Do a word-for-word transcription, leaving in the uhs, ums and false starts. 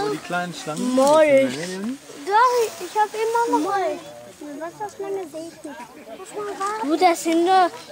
die kleinen Schlangen? Molch. Doch, ich habe immer noch Molch. Was das meine sehe ich nicht. Du, das sind doch